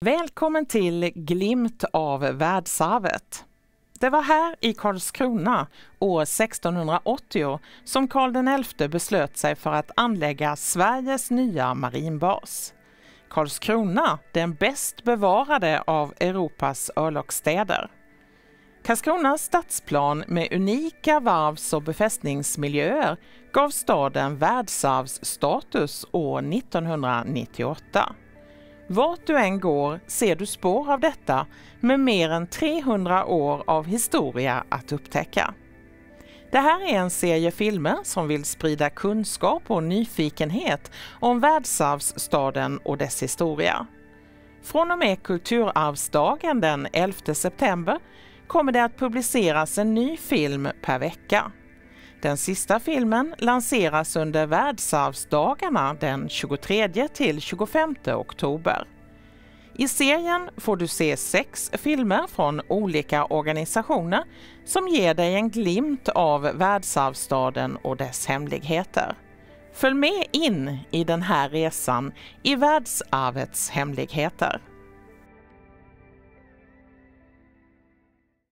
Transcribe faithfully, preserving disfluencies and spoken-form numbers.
Välkommen till Glimt av världsarvet. Det var här i Karlskrona år sextonhundraåttio som Karl den elfte beslöt sig för att anlägga Sveriges nya marinbas. Karlskrona, den bäst bevarade av Europas örlogsstäder. Karlskronas stadsplan med unika varvs- och befästningsmiljöer gav staden världsarvsstatus år nittonhundranittioåtta. Vart du än går ser du spår av detta med mer än trehundra år av historia att upptäcka. Det här är en serie filmer som vill sprida kunskap och nyfikenhet om världsarvsstaden och dess historia. Från och med Kulturarvsdagen den elfte september kommer det att publiceras en ny film per vecka. Den sista filmen lanseras under världsarvsdagarna den tjugotredje till tjugofemte oktober. I serien får du se sex filmer från olika organisationer som ger dig en glimt av världsarvsstaden och dess hemligheter. Följ med in i den här resan i världsarvets hemligheter.